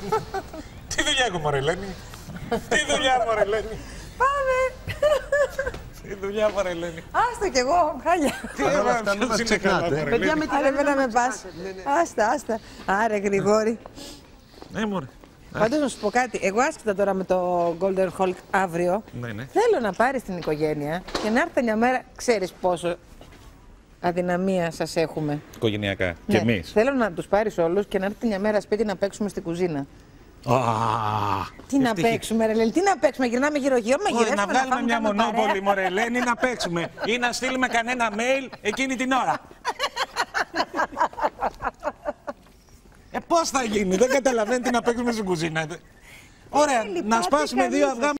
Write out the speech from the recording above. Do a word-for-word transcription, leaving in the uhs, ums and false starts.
Τι δουλειά έχω, μωρέ Ελένη. Τι δουλειά, μωρέ Ελένη. Πάμε. Τι δουλειά, μωρέ Ελένη. Άστα κι εγώ, χάλια. Τι αυτά μην μας ξεχνάτε. Παιδιά, με την Άρα εμένα με πας. Άστα, άστα. Άρε Γρηγόρη. Ναι, μωρέ. Πάντως να σου πω κάτι. Εγώ άσχετα τώρα με το Golden Hulk αύριο. Ναι, ναι. Θέλω να πάρεις την οικογένεια και να έρθει μια μέρα. Ξέρεις πόσο αδυναμία σας έχουμε. Οικογενειακά. Ναι. Και εμείς. Θέλω να τους πάρεις όλους και να έρθει μια μέρα σπίτι να παίξουμε στην κουζίνα. Α, Τι να παίξουμε, ρε Λέλη, τι να παίξουμε, γυρνάμε γύρω-γύρω, μα Όχι, γυρεύουμε να βγάλουμε πάμε, μια κάνουμε μονόπολη, παρέα. μωρέ Ελένη, να παίξουμε. Ή να στείλουμε κανένα mail εκείνη την ώρα. Ε, πώς θα γίνει, δεν καταλαβαίνετε να παίξουμε στην κουζίνα. Ωραία, να σπάσουμε δύο αυγά.